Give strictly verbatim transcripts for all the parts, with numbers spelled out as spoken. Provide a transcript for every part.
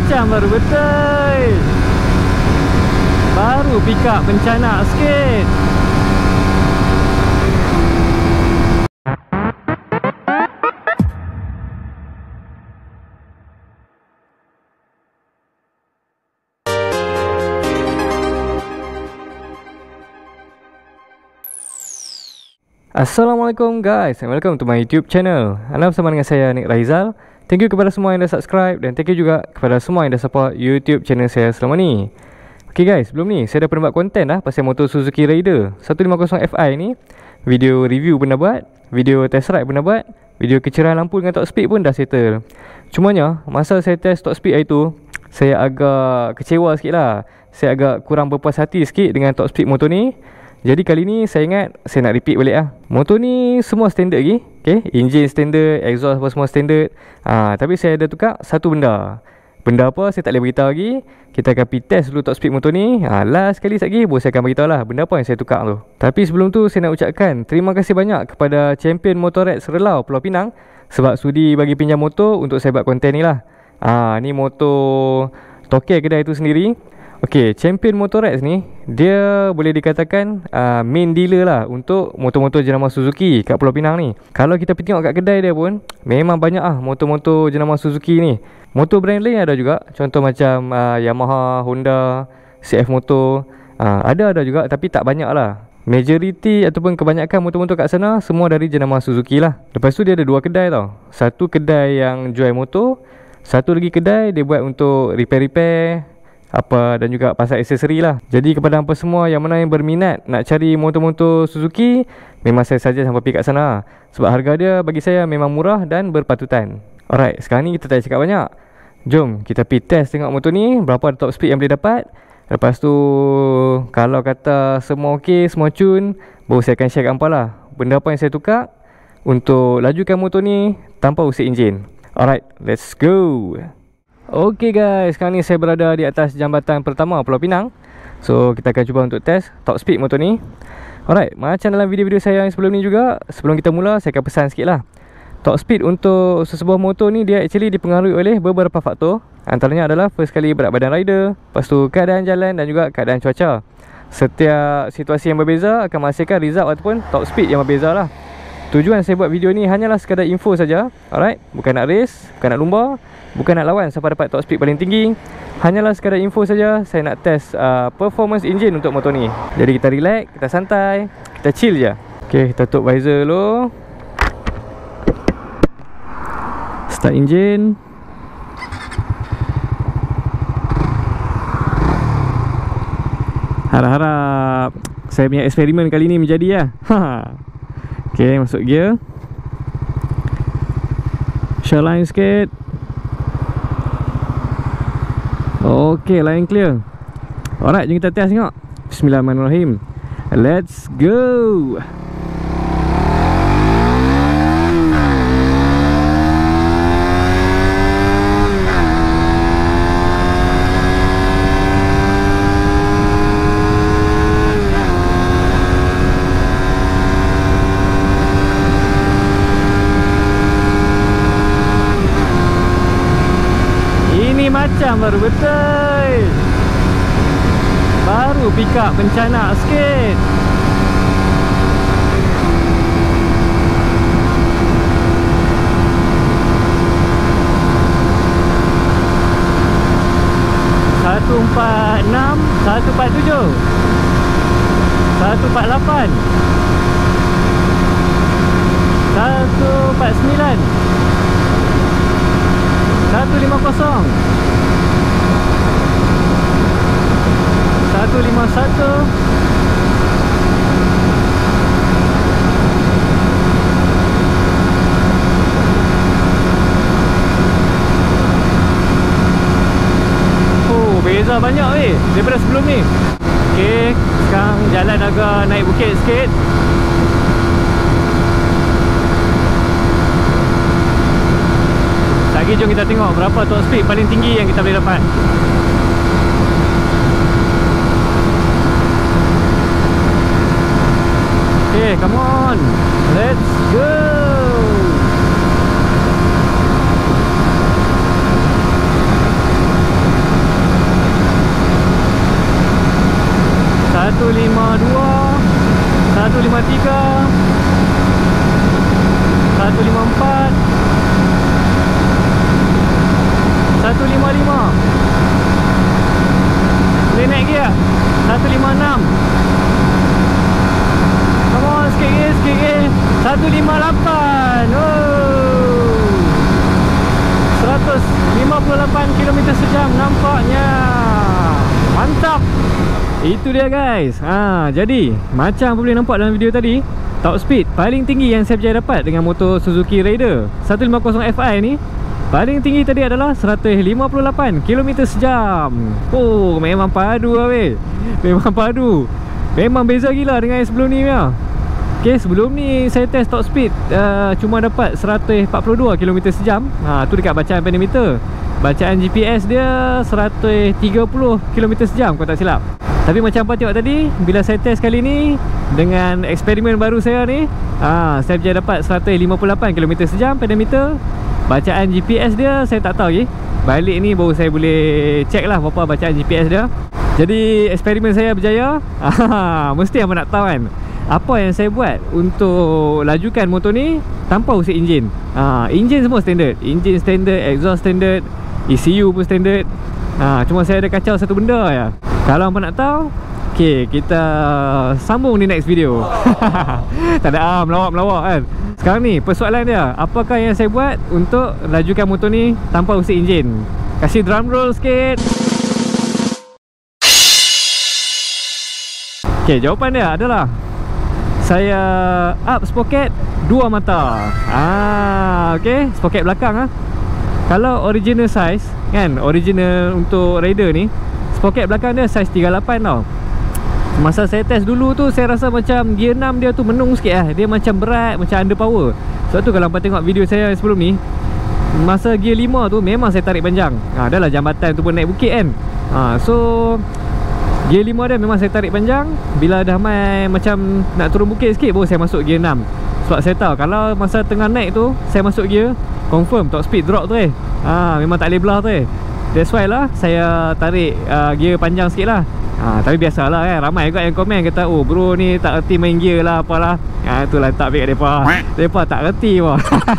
macam baru betul. Baru pick up bencana sikit. Assalamualaikum guys, and welcome to my YouTube channel. Anda bersama dengan saya, Nick Raizal. Thank you kepada semua yang dah subscribe, dan thank you juga kepada semua yang dah support YouTube channel saya selama ni. Okay guys, sebelum ni saya dah pernah buat konten dah pasal motor Suzuki Raider seratus lima puluh F I ni. Video review pun dah buat, video test ride pun dah buat, video kecerahan lampu dengan top speed pun dah settle. Cumanya masa saya test top speed hari tu, saya agak kecewa sikit lah. Saya agak kurang berpuas hati sikit dengan top speed motor ni. Jadi kali ni saya ingat saya nak repeat balik lah. Motor ni semua standard lagi, okay? Engine standard, exhaust apa semua standard. ha, Tapi saya ada tukar satu benda. Benda apa saya tak boleh beritahu lagi. Kita akan pergi test dulu top speed motor ni. ha, Last sekali sekali baru saya akan beritahu lah benda apa yang saya tukar tu. Tapi sebelum tu saya nak ucapkan terima kasih banyak kepada champion Motorrad Serelau Pulau Pinang sebab sudi bagi pinjam motor untuk saya buat konten ni lah. ha, Ni motor toke kedai tu sendiri. Okey, Champion Motorrad ni dia boleh dikatakan uh, main dealer lah untuk motor-motor jenama Suzuki kat Pulau Pinang ni. Kalau kita pergi tengok kat kedai dia pun memang banyak ah motor-motor jenama Suzuki ni. Motor brand lain ada juga, contoh macam uh, Yamaha, Honda, C F Motor, uh, ada-ada juga tapi tak banyak lah. Majority ataupun kebanyakan motor-motor kat sana semua dari jenama Suzuki lah. Lepas tu dia ada dua kedai tau. Satu kedai yang jual motor, satu lagi kedai dia buat untuk repair-repair apa dan juga pasal aksesori lah. Jadi kepada hampa semua yang mana yang berminat nak cari motor-motor Suzuki, memang saya saja sampai pergi kat sana. Sebab harga dia bagi saya memang murah dan berpatutan. Alright, sekarang ni kita tak cakap banyak. Jom kita pergi test tengok motor ni, berapa top speed yang boleh dapat. Lepas tu kalau kata semua ok, semua cun, baru saya akan share kat hampa lah benda apa yang saya tukar untuk lajukan motor ni tanpa usik enjin. Alright, let's go. Okay guys, sekarang ni saya berada di atas jambatan pertama Pulau Pinang. So kita akan cuba untuk test top speed motor ni. Alright, macam dalam video-video saya yang sebelum ni juga, sebelum kita mula saya akan pesan sikit lah. Top speed untuk sesebuah motor ni dia actually dipengaruhi oleh beberapa faktor. Antaranya adalah first kali berat badan rider, lepas tu keadaan jalan dan juga keadaan cuaca. Setiap situasi yang berbeza akan menghasilkan result ataupun top speed yang berbeza lah. Tujuan saya buat video ni hanyalah sekadar info saja. Alright, bukan nak race, bukan nak lumba, bukan nak lawan siapa dapat top speed paling tinggi. Hanyalah sekadar info saja. Saya nak test uh, performance engine untuk motor ni. Jadi kita relax, kita santai, kita chill je. Okay, kita tutup visor dulu. Start engine. Harap-harap saya punya eksperimen kali ni menjadi lah. Okay, masuk gear. Share line sikit. Okay, line clear. Alright, jom kita test tengok. Bismillahirrahmanirrahim. Let's go. Macam baru betul. Baru pick up bencana sikit. Satu empat enam, satu empat tujuh, satu empat lapan, satu empat sembilan, satu lima kosong, satu lima satu, oh beza banyak weh daripada sebelum ni. Ok, sekarang jalan agak naik bukit sikit. Lagi jom kita tengok berapa top speed paling tinggi yang kita boleh dapat. Okay, come on, let's go. seratus lima puluh lapan. Oh, seratus lima puluh lapan kilometer sejam nampaknya. Mantap. Itu dia guys. Ha, jadi macam boleh nampak dalam video tadi, top speed paling tinggi yang saya berjaya dapat dengan motor Suzuki Raider seratus lima puluh F I ni, paling tinggi tadi adalah seratus lima puluh lapan kilometer sejam. Oh, memang padu lah weh. Memang padu. Memang beza gila dengan yang sebelum ni ya. Okay, sebelum ni saya test top speed uh, cuma dapat seratus empat puluh dua kilometer sejam. Ha, tu dekat bacaan pedometer. Bacaan G P S dia seratus tiga puluh kilometer sejam kalau tak silap. Tapi macam apa tengok tadi, bila saya test kali ni dengan eksperimen baru saya ni, ha, saya berjaya dapat seratus lima puluh lapan kilometer sejam pedometer. Bacaan G P S dia saya tak tahu lagi. Balik ni baru saya boleh check lah berapa bacaan G P S dia. Jadi eksperimen saya berjaya. Ha, mesti apa nak tahu kan, apa yang saya buat untuk lajukan motor ni tanpa usik enjin. Ha, enjin semua standard, enjin standard, exhaust standard, E C U pun standard. Ha, cuma saya ada kacau satu benda ya. Kalau apa nak tahu, okay, kita sambung di next video. Tak ada ah, melawak-melawak kan. Sekarang ni persoalan dia, apakah yang saya buat untuk lajukan motor ni tanpa usik enjin? Kasih drum roll sikit. Okay, jawapan dia adalah saya up sprocket dua mata. Ah, okay, sprocket belakang ah. Kalau original size kan, original untuk Raider ni, sprocket belakang dia size tiga puluh lapan tau. Masa saya test dulu tu, saya rasa macam gear enam dia tu menung sikit lah. Dia macam berat, macam under power. Sebab tu kalau hampa tengok video saya sebelum ni, masa gear lima tu memang saya tarik panjang. Ha, dah lah jambatan tu pun naik bukit kan. Ha, so gear lima dia memang saya tarik panjang. Bila dah main macam nak turun bukit sikit, baru saya masuk gear enam. Sebab saya tahu kalau masa tengah naik tu saya masuk gear, confirm top speed drop tu eh. Ha, memang tak boleh belah tu eh. That's why lah saya tarik uh, gear panjang sikit lah. Ha, tapi biasalah kan, ramai juga yang komen kata, oh bro ni tak reti main gear lah apalah. Ha, itulah tak ambil kat mereka. Mereka tak reti pun.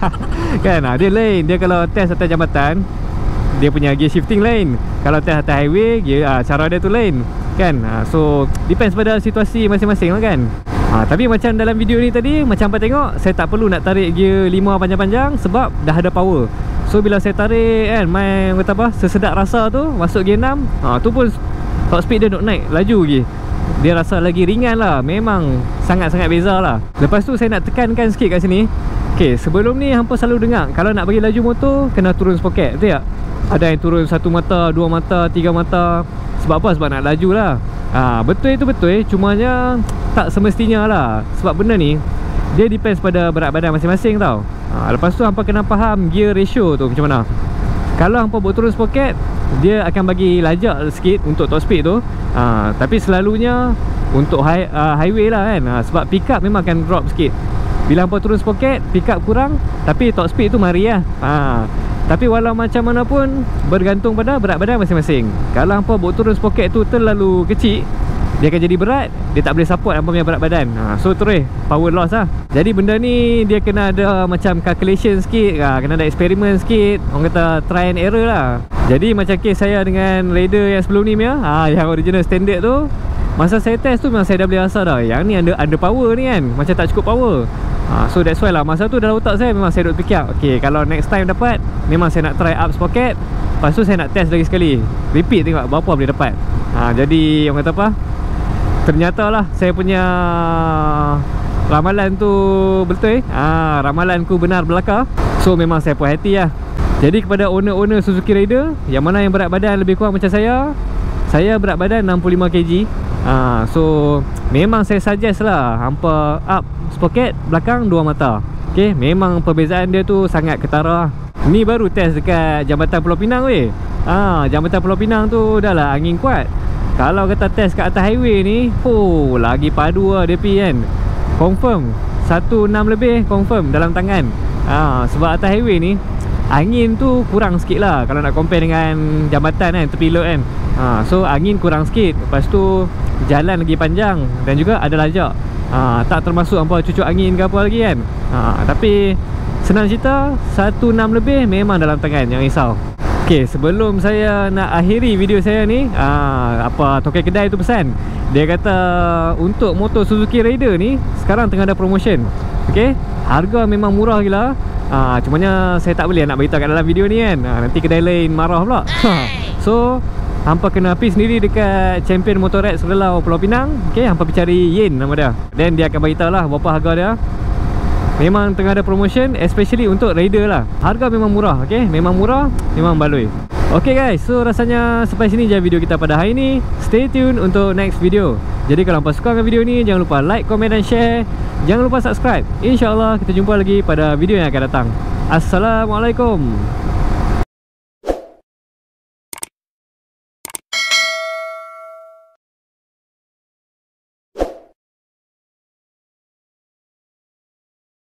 Kan, ha, dia lain. Dia kalau test atas jambatan, dia punya gear shifting lain. Kalau test atas highway, gear, ha, cara dia tu lain. Kan, ha, so depends pada situasi masing-masing lah kan. Ha, tapi macam dalam video ni tadi, macam apa tengok, saya tak perlu nak tarik gear lima panjang-panjang sebab dah ada power. So bila saya tarik kan, main kata apa, sesedap rasa tu, masuk gear enam, ha, tu pun top speed dia duk naik laju lagi. Dia rasa lagi ringan lah. Memang sangat-sangat beza lah. Lepas tu saya nak tekankan sikit kat sini. Okay, sebelum ni hampa selalu dengar kalau nak bagi laju motor kena turun sprocket, betul tak? Ada yang turun satu mata, dua mata, tiga mata. Sebab apa? Sebab nak laju lah. ha, Betul itu betul, cumanya tak semestinya lah. Sebab benda ni dia depends pada berat badan masing-masing tau. ha, Lepas tu hampa kena faham gear ratio tu macam mana. Kalau hampa buat turun sprocket, dia akan bagi lajak sikit untuk top speed tu. ha, Tapi selalunya untuk high, uh, highway lah kan. ha, Sebab pick up memang akan drop sikit. Bila hampa turun sprocket, pick up kurang, tapi top speed tu mari lah. ha, Tapi walau macam mana pun, bergantung pada berat badan masing-masing. Kalau hampa buat turun sprocket tu terlalu kecil, dia akan jadi berat, dia tak boleh support hampa punya berat badan. ha, So terus power loss lah. Jadi benda ni dia kena ada macam calculation sikit, ha, kena ada eksperimen sikit. Orang kata try and error lah. Jadi macam kes saya dengan Raider yang sebelum ni ya, ha, yang original standard tu, masa saya test tu memang saya dah boleh rasa dah, yang ni under, under power ni kan, macam tak cukup power. ha, So that's why lah, masa tu dalam otak saya memang saya duk fikir, okay, kalau next time dapat, memang saya nak try up sprocket. Lepas tu saya nak test lagi sekali, repeat tengok berapa boleh dapat. ha, Jadi orang kata apa, ternyata lah saya punya ramalan tu betul eh. ha, Ramalanku benar belaka. So memang saya puas hati lah. Jadi kepada owner-owner Suzuki Raider yang mana yang berat badan lebih kurang macam saya, saya berat badan enam puluh lima kilogram. ha, So memang saya suggest lah hampa up sprocket belakang dua mata. Okay, memang perbezaan dia tu sangat ketara. Ni baru test dekat Jambatan Pulau Pinang weh. ha, Jambatan Pulau Pinang tu dah lah angin kuat. Kalau kata test kat atas highway ni, oh lagi padu lah dia pi kan. Confirm seratus enam lebih confirm dalam tangan. ha, Sebab atas highway ni angin tu kurang sikit lah kalau nak compare dengan jambatan kan, tepi load kan. ha, So angin kurang sikit. Lepas tu jalan lagi panjang dan juga ada lajak. ha, Tak termasuk hampa cucuk angin ke apa lagi kan. ha, Tapi senang cerita, seratus enam lebih memang dalam tangan, jangan risau. Okay, sebelum saya nak akhiri video saya ni, aa, apa tokai kedai tu pesan, dia kata untuk motor Suzuki Raider ni sekarang tengah ada promotion. Okay, Harga memang murah gila. Ha, cumanya saya tak boleh nak beritahu kat dalam video ni kan. Ha, nanti kedai lain marah pula. So hampa kena pergi sendiri dekat Champion Motorrad Serelau Pulau Pinang. Okay, hampa pergi cari Yin nama dia. Then dia akan beritahu lah berapa harga dia. Memang tengah ada promotion, especially untuk rider lah. Harga memang murah, okay? Memang murah, memang baloi. Okay guys, so rasanya sampai sini je video kita pada hari ni. Stay tune untuk next video. Jadi kalau hampa suka dengan video ni, jangan lupa like, komen dan share. Jangan lupa subscribe. InsyaAllah kita jumpa lagi pada video yang akan datang. Assalamualaikum.